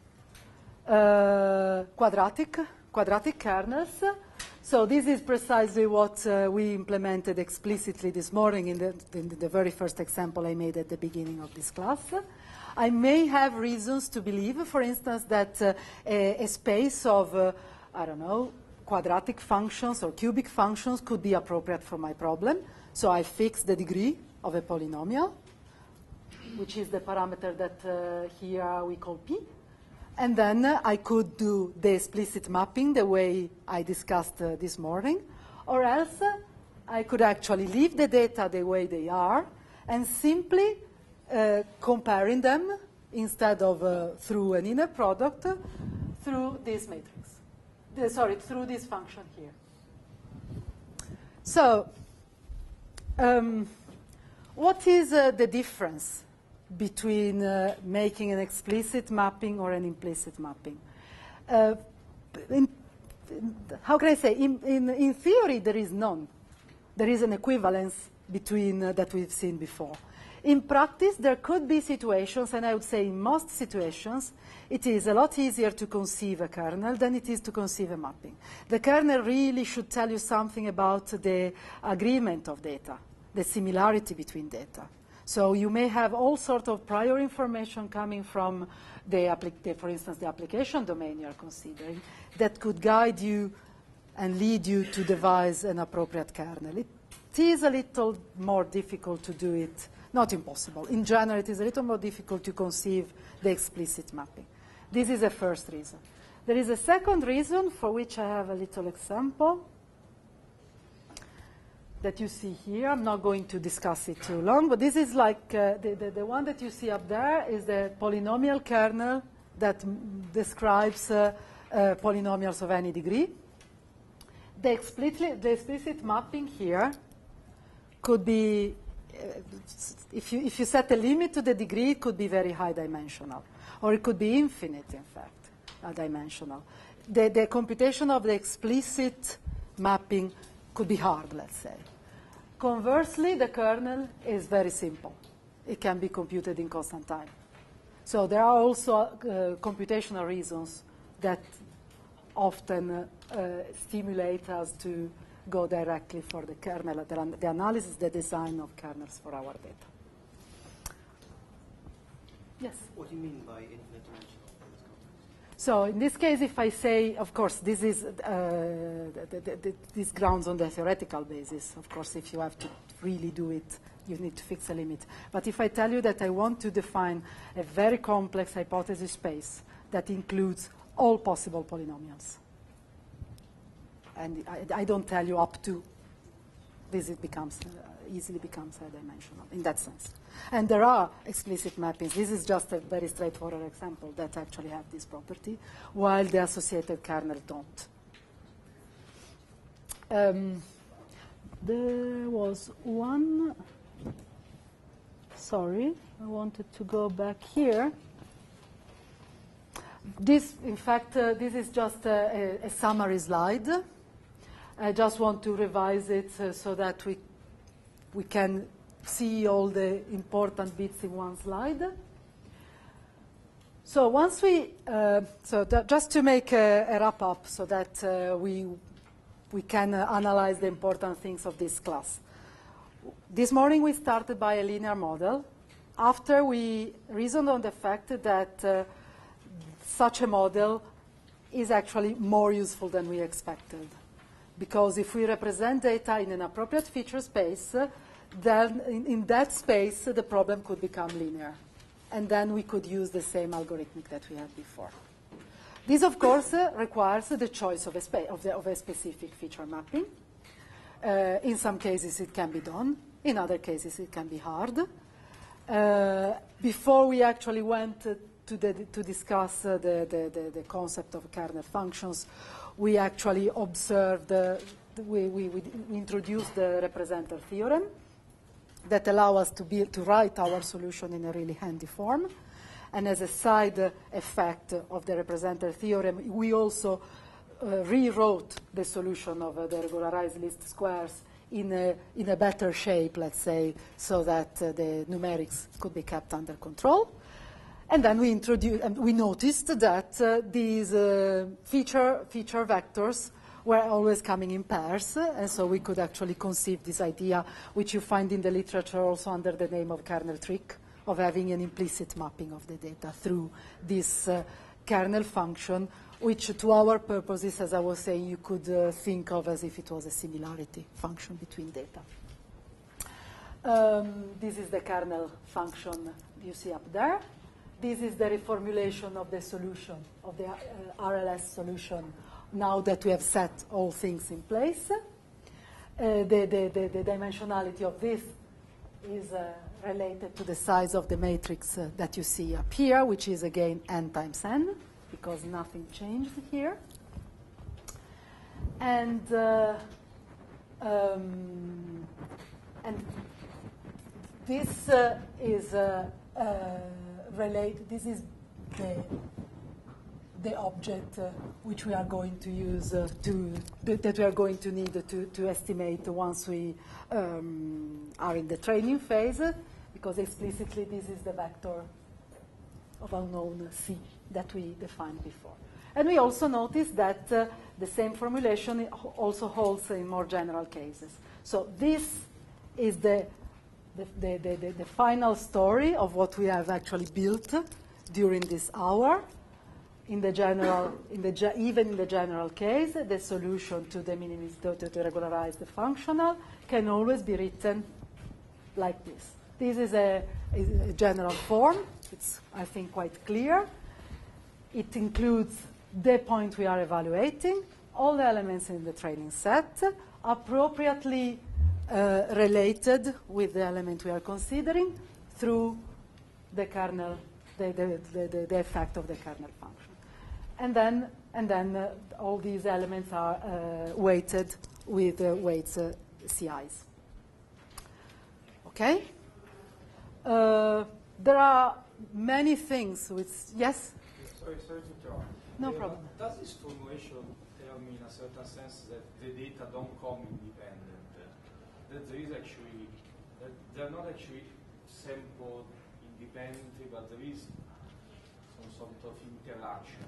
Uh, quadratic, quadratic kernels. So this is precisely what uh, we implemented explicitly this morning in the, in the very first example I made at the beginning of this class. I may have reasons to believe, for instance, that uh, a, a space of, uh, I don't know, quadratic functions or cubic functions could be appropriate for my problem. So I fix the degree of a polynomial, which is the parameter that uh, here we call p. And then uh, I could do the explicit mapping the way I discussed uh, this morning. Or else uh, I could actually leave the data the way they are and simply uh, comparing them instead of uh, through an inner product uh, through this matrix. The, sorry, through this function here. So, um, what is uh, the difference between uh, making an explicit mapping or an implicit mapping? Uh, in, in, how can I say? In, in, in theory, there is none. There is an equivalence between uh, that we've seen before. In practice, there could be situations, and I would say in most situations, it is a lot easier to conceive a kernel than it is to conceive a mapping. The kernel really should tell you something about the agreement of data, the similarity between data. So you may have all sorts of prior information coming from, the, the, for instance, the application domain you are considering that could guide you and lead you to devise an appropriate kernel. It is a little more difficult to do it, not impossible. In general, it is a little more difficult to conceive the explicit mapping. This is the first reason. There is a second reason for which I have a little example that you see here. I'm not going to discuss it too long, but this is like uh, the, the, the one that you see up there is the polynomial kernel that m describes uh, uh, polynomials of any degree. The explicit, the explicit mapping here could be, uh, if, you, if you set a limit to the degree, it could be very high dimensional, or it could be infinite, in fact, uh, dimensional. The, the computation of the explicit mapping could be hard, let's say. Conversely, the kernel is very simple. It can be computed in constant time. So there are also uh, computational reasons that often uh, uh, stimulate us to go directly for the kernel, the, the analysis, the design of kernels for our data. Yes? What do you mean by infinite dimensional? So in this case, if I say, of course, this is uh, the, the, the, this grounds on the theoretical basis. Of course, if you have to really do it, you need to fix a limit. But if I tell you that I want to define a very complex hypothesis space that includes all possible polynomials, and I, I don't tell you up to, this it becomes uh, easily becomes high dimensional in that sense. And there are explicit mappings. This is just a very straightforward example that actually have this property, while the associated kernel don't. Um, there was one, sorry, I wanted to go back here. This, in fact, uh, this is just a, a, a summary slide. I just want to revise it uh, so that we, we can see all the important bits in one slide. So once we, uh, so just to make a, a wrap up so that uh, we, we can uh, analyze the important things of this class. This morning we started by a linear model. After we reasoned on the fact that uh, such a model is actually more useful than we expected. Because if we represent data in an appropriate feature space, uh, then in, in that space, uh, the problem could become linear. And then we could use the same algorithmic that we had before. This, of course, uh, requires uh, the choice of a, spa of, the, of a specific feature mapping. Uh, in some cases, it can be done. In other cases, it can be hard. Uh, before we actually went uh, to, the, to discuss uh, the, the, the, the concept of kernel functions, we actually observed, uh, we, we, we introduced the representer theorem that allow us to, be, to write our solution in a really handy form. And as a side uh, effect of the representer theorem, we also uh, rewrote the solution of uh, the regularized least squares in a, in a better shape, let's say, so that uh, the numerics could be kept under control. And then we introduced, and we noticed that uh, these uh, feature, feature vectors were always coming in pairs, and so we could actually conceive this idea, which you find in the literature also under the name of kernel trick, of having an implicit mapping of the data through this uh, kernel function, which to our purposes, as I was saying, you could uh, think of as if it was a similarity function between data. Um, this is the kernel function you see up there. This is the reformulation of the solution, of the uh, R L S solution, now that we have set all things in place. Uh, the, the, the, the dimensionality of this is uh, related to the size of the matrix uh, that you see up here, which is again n times n, because nothing changed here. And, uh, um, and this uh, is uh, uh, related, this is the the object uh, which we are going to use uh, to, th that we are going to need to, to estimate once we um, are in the training phase, because explicitly this is the vector of unknown C that we defined before. And we also notice that uh, the same formulation also holds in more general cases. So this is the, the, the, the, the final story of what we have actually built during this hour. in the general, in the ge even in the general case, the solution to the minimis to, to regularize the functional can always be written like this. This is a, a general form. It's, I think, quite clear. It includes the point we are evaluating, all the elements in the training set, appropriately uh, related with the element we are considering through the kernel, the, the, the, the, the effect of the kernel function. And then, and then uh, all these elements are uh, weighted with uh, weights uh, C Is. Okay? Uh, there are many things which, yes? Sorry, sorry to interrupt. No Uh, problem. Does this formulation tell me in a certain sense that the data don't come independent? That there is actually, that they're not actually sampled independently, but there is some sort of interaction.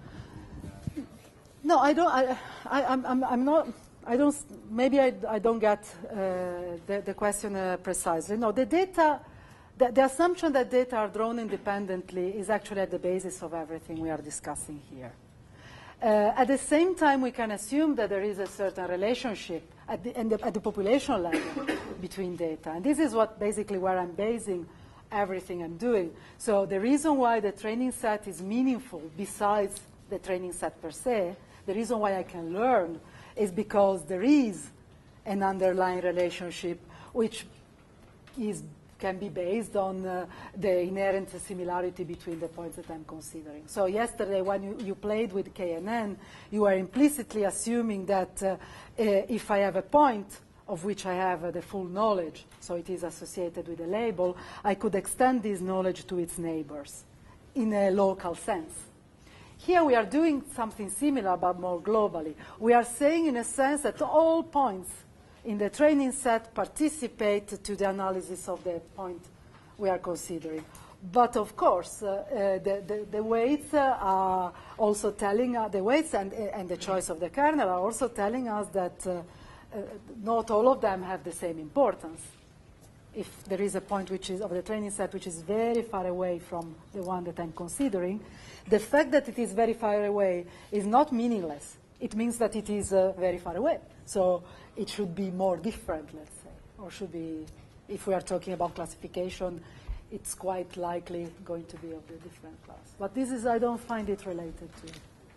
No, I don't. I, I, I'm, I'm, I'm not. I don't. Maybe I, I don't get uh, the, the question uh, precisely. No, the data, the, the assumption that data are drawn independently is actually at the basis of everything we are discussing here. Uh, at the same time, we can assume that there is a certain relationship at the, the, at the population level between data, and this is what basically where I'm basing everything I'm doing. So the reason why the training set is meaningful, besides the training set per se, the reason why I can learn is because there is an underlying relationship which is, can be based on uh, the inherent similarity between the points that I'm considering. So yesterday when you, you played with K N N, you were implicitly assuming that uh, uh, if I have a point of which I have uh, the full knowledge, so it is associated with a label, I could extend this knowledge to its neighbors in a local sense. Here we are doing something similar, but more globally. We are saying, in a sense, that all points in the training set participate to the analysis of the point we are considering. But of course, uh, uh, the, the, the weights uh, are also telling us, the weights and, and the choice of the kernel are also telling us that uh, uh, not all of them have the same importance. If there is a point which is of the training set which is very far away from the one that I'm considering, the fact that it is very far away is not meaningless. It means that it is uh, very far away. So it should be more different, let's say, or should be, if we are talking about classification, it's quite likely going to be of the different class. But this is, I don't find it related to.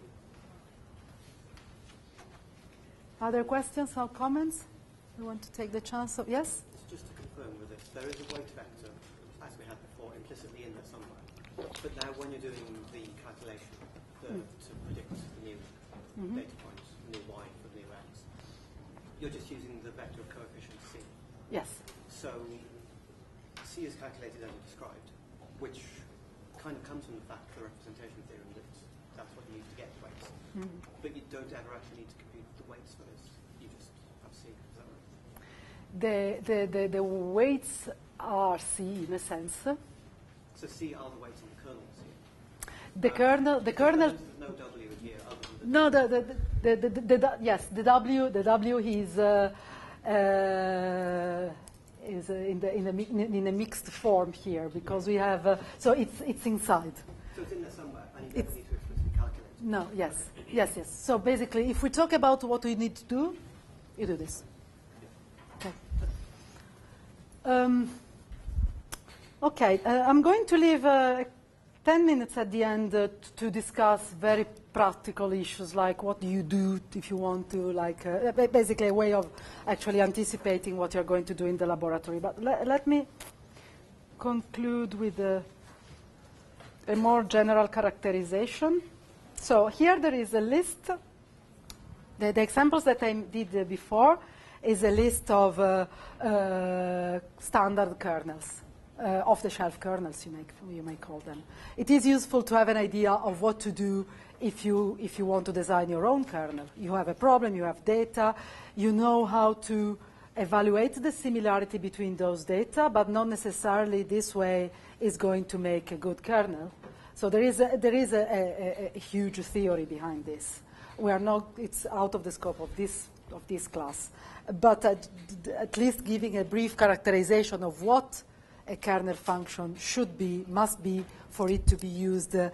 Other questions or comments? You want to take the chance of, yes? Just to confirm with this, there is a weight vector, as we had before, implicitly in there somewhere. But now when you're doing the calculation the, mm. to predict the new mm-hmm. data points, new y for new x, you're just using the vector of coefficient c. Yes. So c is calculated as you described, which kind of comes from the fact of the representation theorem that that's what you use to get weights. Mm-hmm. But you don't ever actually need to compute the weights for this. You just have c. Is that right? The, the, the, the weights are C in a sense. So C are the weights in the kernel C. The um, kernel, the kernel. There's no W here other than the no, the the, the, the, the, the yes, the W, the W is uh, uh, is uh, in the in a in a mixed form here because we have uh, so it's it's inside. So it's in there somewhere, and you don't need to explicitly calculate it. No, yes, okay. yes, yes. So basically, if we talk about what we need to do, you do this. Okay. Um, okay, uh, I'm going to leave uh, ten minutes at the end uh, to discuss very practical issues like what do you do if you want to, like uh, basically a way of actually anticipating what you're going to do in the laboratory. But le let me conclude with a, a more general characterization. So here there is a list. The, the examples that I did uh, before is a list of uh, uh, standard kernels, uh, off-the-shelf kernels, you may, you may call them. It is useful to have an idea of what to do if you, if you want to design your own kernel. You have a problem, you have data, you know how to evaluate the similarity between those data, but not necessarily this way is going to make a good kernel. So there is a, there is a, a, a huge theory behind this. We are not, it's out of the scope of this, of this class. But at, at least giving a brief characterization of what a kernel function should be, must be, for it to be used uh,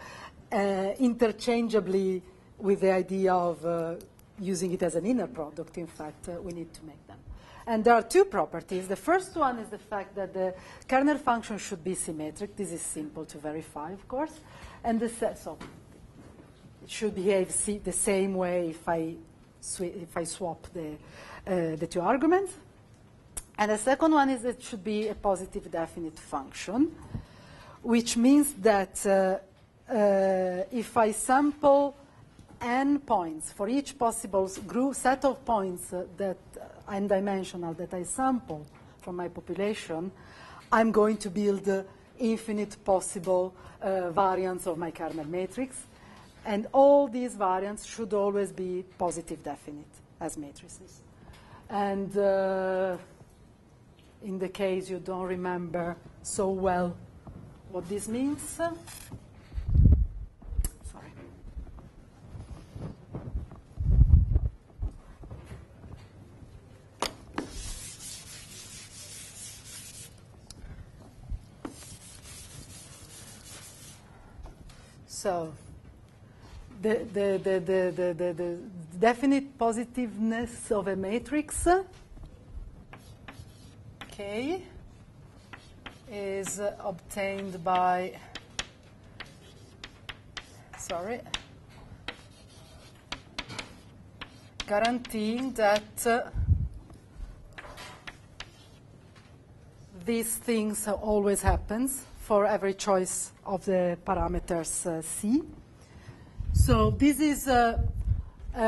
uh, interchangeably with the idea of uh, using it as an inner product. In fact, uh, we need to make them. And there are two properties. The first one is the fact that the kernel function should be symmetric. This is simple to verify, of course. And the so it should behave the same way if I, if I swap the, uh, the two arguments. And the second one is it should be a positive definite function, which means that uh, uh, if I sample n points for each possible group set of points uh, that uh, n-dimensional that I sample from my population, I'm going to build uh, infinite possible uh, variants of my kernel matrix. And all these variants should always be positive definite as matrices. And uh, in the case you don't remember so well what this means, sorry. So the, the, the, the, the, the, the definite positiveness of a matrix, K, is uh, obtained by, sorry, guaranteeing that uh, these things always happens for every choice of the parameters uh, C. So this is uh, uh,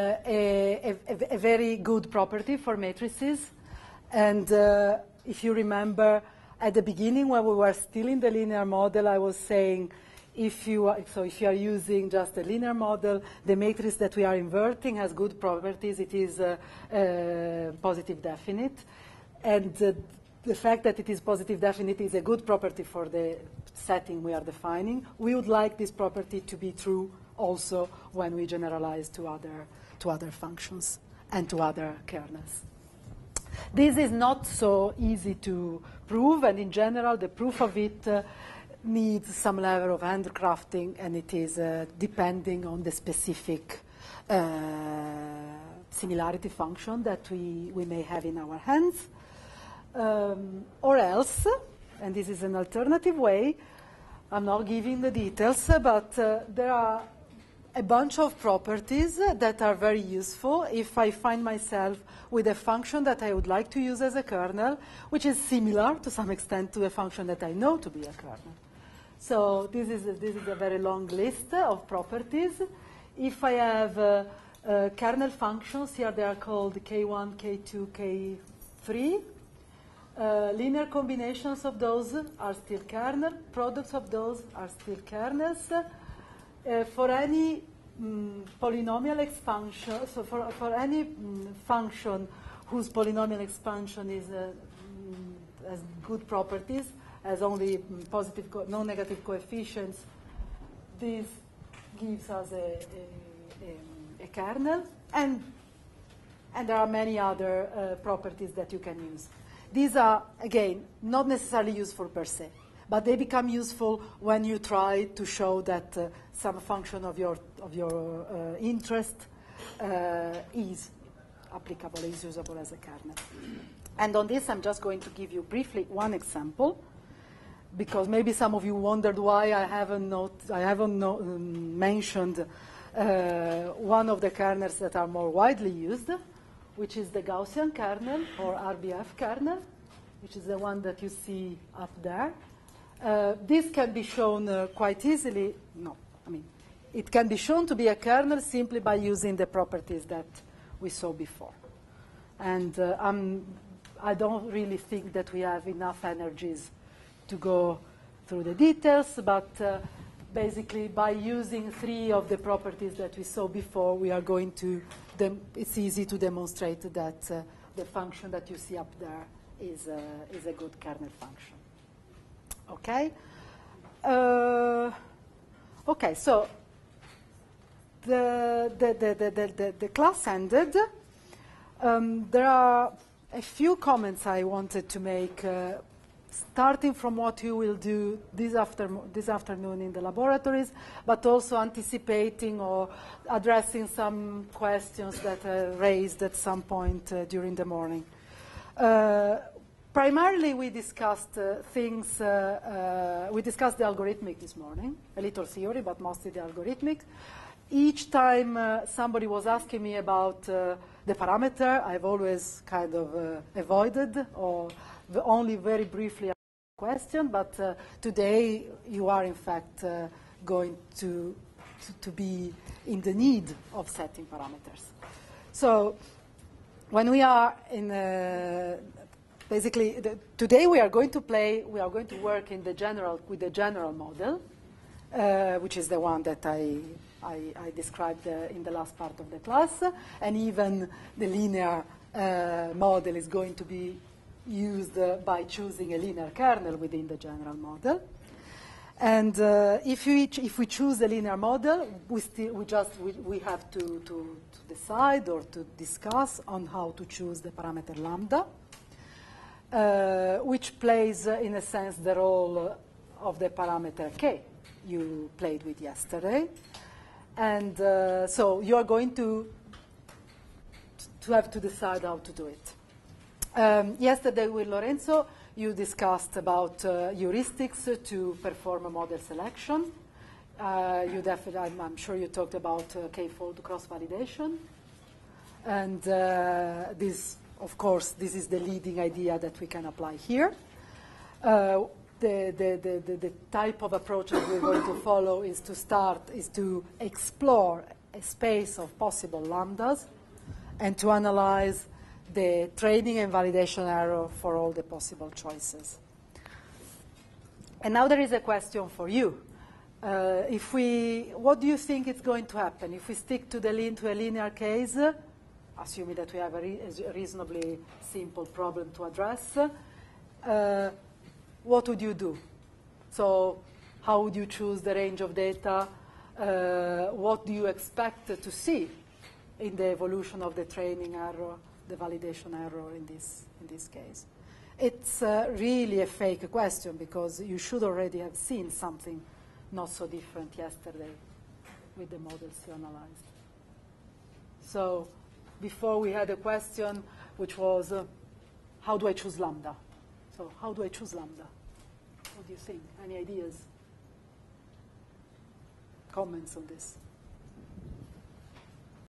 a, a, a very good property for matrices. And uh, if you remember, at the beginning when we were still in the linear model, I was saying if you are, so if you are using just a linear model, the matrix that we are inverting has good properties. It is uh, uh, positive definite. And uh, the fact that it is positive definite is a good property for the setting we are defining. We would like this property to be true also when we generalize to other, to other functions and to other kernels. This is not so easy to prove, and in general, the proof of it uh, needs some level of handcrafting, and it is uh, depending on the specific uh, similarity function that we, we may have in our hands. Um, or else, and this is an alternative way, I'm not giving the details, but uh, there are a bunch of properties that are very useful if I find myself with a function that I would like to use as a kernel, which is similar to some extent to a function that I know to be a kernel. So this is a, this is a very long list of properties. If I have uh, uh, kernel functions, here they are called K one, K two, K three. Uh, linear combinations of those are still kernel. Products of those are still kernels. Uh, for any mm, polynomial expansion, so for, for any mm, function whose polynomial expansion is uh, mm, has good properties, has only mm, positive, co no negative coefficients, this gives us a, a, a, a kernel, and and there are many other uh, properties that you can use. These are, again, not necessarily useful per se, but they become useful when you try to show that uh, some function of your, of your uh, interest uh, is applicable, is usable as a kernel. And on this, I'm just going to give you briefly one example, because maybe some of you wondered why I haven't, not, I haven't no, um, mentioned uh, one of the kernels that are more widely used, which is the Gaussian kernel, or R B F kernel, which is the one that you see up there. Uh, this can be shown uh, quite easily. No, I mean, it can be shown to be a kernel simply by using the properties that we saw before. And uh, I'm, I don't really think that we have enough energies to go through the details, but uh, basically by using three of the properties that we saw before, we are going to, it's easy to demonstrate that uh, the function that you see up there is a, is a good kernel function. Okay? Uh, okay, so the, the, the, the, the, the class ended. Um, there are a few comments I wanted to make uh, starting from what you will do this, after, this afternoon in the laboratories, but also anticipating or addressing some questions that are raised at some point uh, during the morning. Uh, primarily, we discussed uh, things, uh, uh, we discussed the algorithmic this morning, a little theory, but mostly the algorithmic. Each time uh, somebody was asking me about uh, the parameter, I've always kind of uh, avoided or the only very briefly question, but uh, today you are in fact uh, going to, to, to be in the need of setting parameters. So when we are in, uh, basically, the, today we are going to play, we are going to work in the general, with the general model, uh, which is the one that I, I, I described uh, in the last part of the class, and even the linear uh, model is going to be used uh, by choosing a linear kernel within the general model. And uh, if, we if we choose a linear model, we, still, we just we, we have to, to, to decide or to discuss on how to choose the parameter lambda, uh, which plays, uh, in a sense, the role of the parameter k you played with yesterday. And uh, so you are going to, to have to decide how to do it. Um, yesterday with Lorenzo, you discussed about uh, heuristics to perform a model selection. Uh, you definitely, I'm, I'm sure you talked about uh, k-fold cross-validation. And uh, this, of course, this is the leading idea that we can apply here. Uh, the, the, the, the, the type of approach that we're going to follow is to start, is to explore a space of possible lambdas and to analyze the training and validation error for all the possible choices. And now there is a question for you. Uh, if we, what do you think is going to happen if we stick to the lin to a linear case, assuming that we have a, re a reasonably simple problem to address? Uh, what would you do? So, how would you choose the range of data? Uh, what do you expect to see in the evolution of the training error, the validation error in this, in this case? It's uh, really a fake question because you should already have seen something not so different yesterday with the models you analyzed. So before we had a question which was, uh, how do I choose lambda? So how do I choose lambda? What do you think? Any ideas? Comments on this?